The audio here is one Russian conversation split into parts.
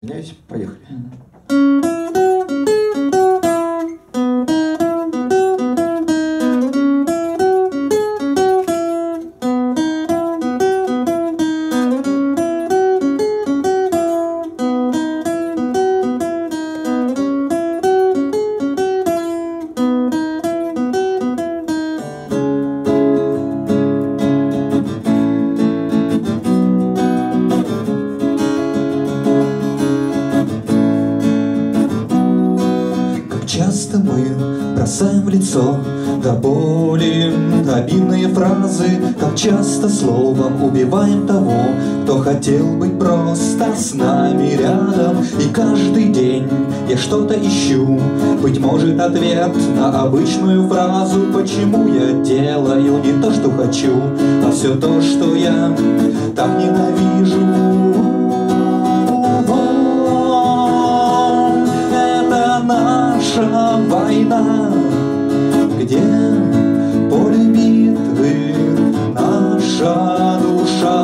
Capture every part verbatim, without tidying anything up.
Меняйте, поехали. Часто мы бросаем в лицо до боли обидные фразы, как часто словом убиваем того, кто хотел быть просто с нами рядом. И каждый день я что-то ищу, быть может, ответ на обычную фразу: почему я делаю не то, что хочу, а все то, что я так ненавижу. Наша война, где поле битвы наша душа.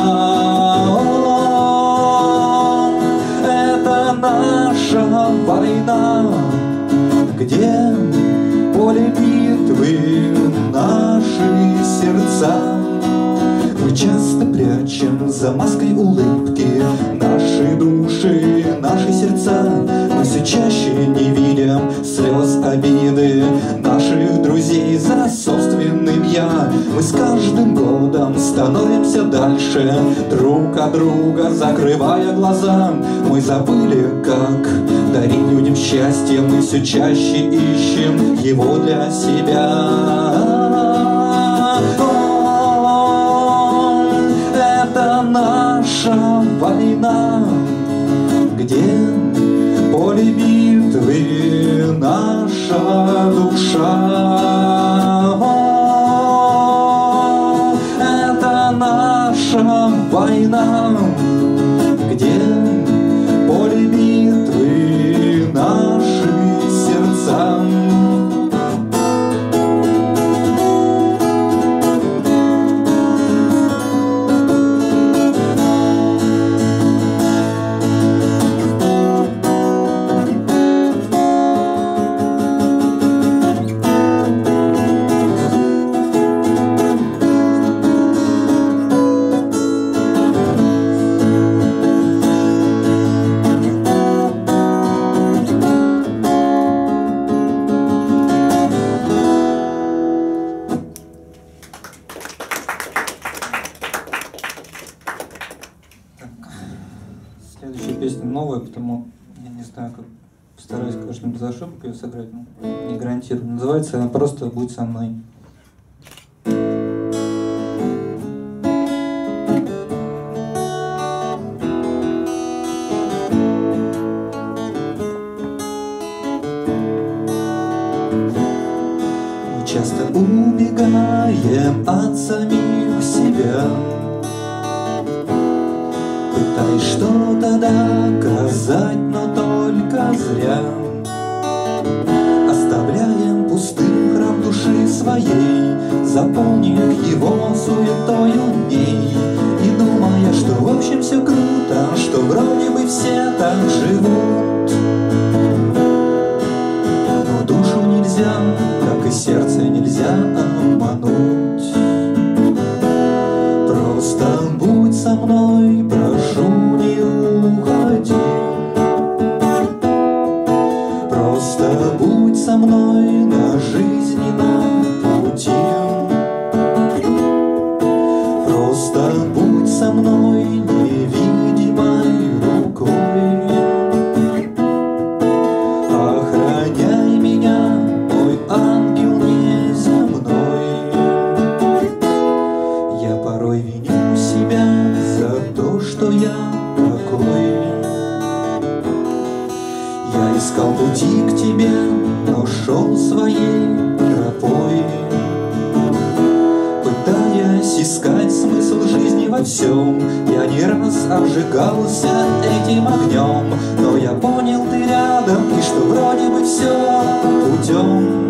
Это наша война, где поле битвы наши сердца. Мы часто прячем за маской улыбки наши души, наши сердца. Мы все чаще не видим слез обиды наших друзей за собственным я. Мы с каждым годом становимся дальше друг от друга, закрывая глаза. Мы забыли, как дарить людям счастье. Мы все чаще ищем его для себя. Это наша война, где поле битвы наша душа. Это наша война, где поле битвы наши сердца. Следующая песня новая, потому я не знаю, как постараюсь, конечно, без ошибок ее сыграть, но не гарантирую. Называется она просто «Будь со мной». Мы часто убегаем от самих себя, пытаясь что-то доказать, но только зря. Оставляем пустым храм души своей, заполнив его суетою дней. И думая, что в общем все круто, что вроде бы все так живут. Но душу нельзя, как и сердце нельзя обмануть. Просто будь со мной, прошу, не уходи. Просто будь со мной на жизненном пути. Просто будь со мной невидимой рукой. Охраняй меня, мой ангел неземной. Я порой виню себя за то, что я такой. Я искал пути к тебе, но шел своей тропой, пытаясь искать смысл жизни во всем. Я не раз обжигался этим огнем, но я понял, ты рядом, и что вроде бы все путем.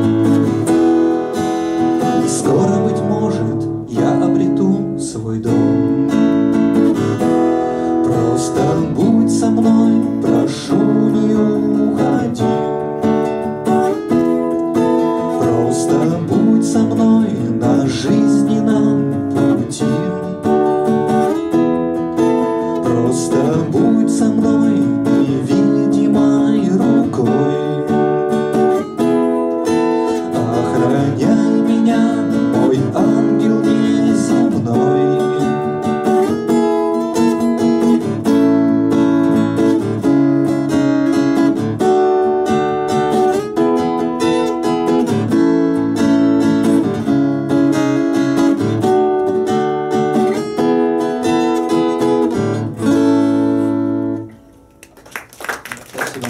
И скоро, быть может, я обрету свой дом. Просто будь со мной. Спасибо.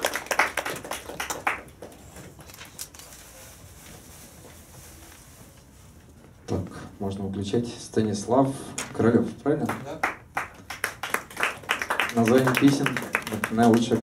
Так, можно выключать. Станислав Королев, правильно? Да. Название песен наилучшее.